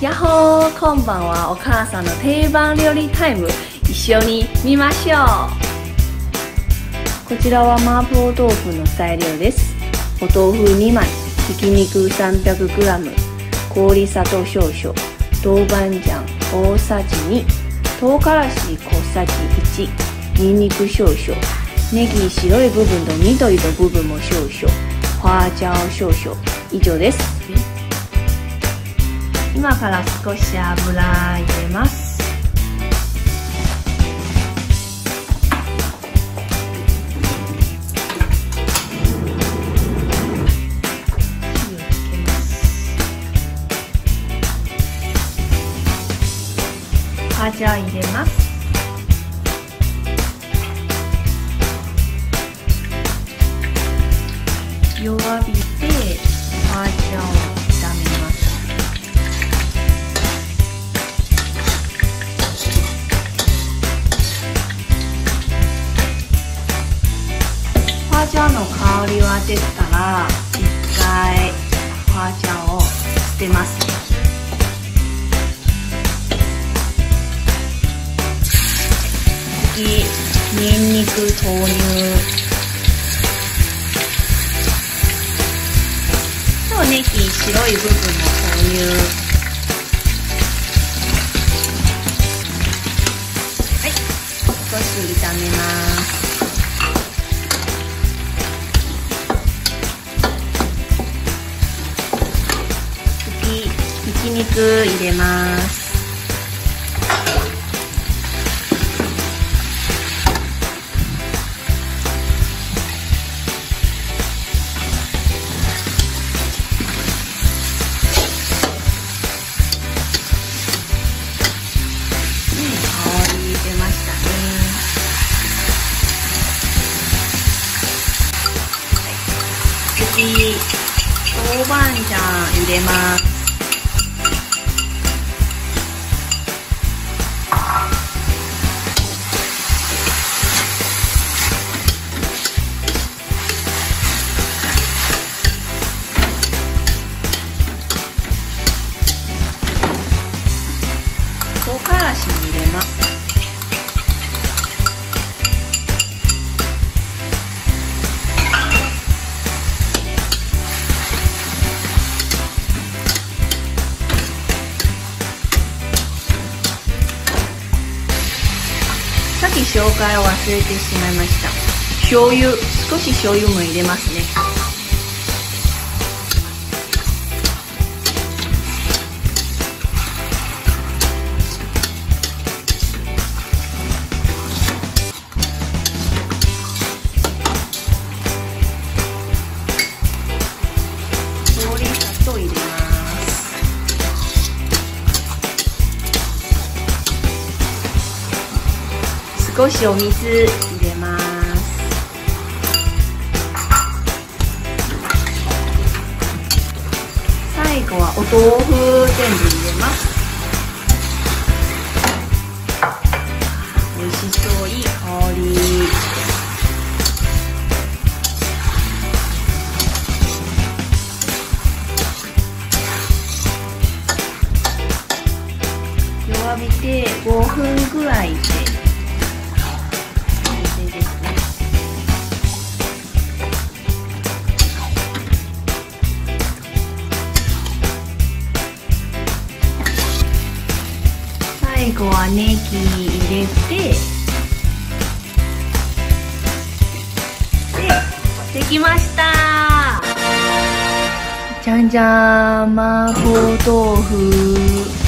やっほー、こんばんは。お母さんの定番料理タイム、一緒に見ましょう。こちらは麻婆豆腐の材料です。お豆腐2枚、ひき肉 300g、氷砂糖少々、豆板醤大さじ2、唐辛子小さじ1、にんにく少々、ネギ白い部分と緑の部分も少々、花椒少々、以上です。今から少し油入れます。花椒入れます。弱火で花椒を炒めます。花椒の香りは出たら一回花椒を捨てます。次、にんにく投入。ネギ白い部分も投入。はい、少し炒めます。次、ひき肉入れます。次、豆板醤入れます。唐辛子入れます。さっき紹介を忘れてしまいました。醤油、少し醤油も入れますね。氷砂糖入れます。少しお水入れます。最後はお豆腐全部入れます。美味しそう、いい香り。弱火で5分ぐらいで最後はネギ入れて、できました。じゃんじゃん、麻婆豆腐。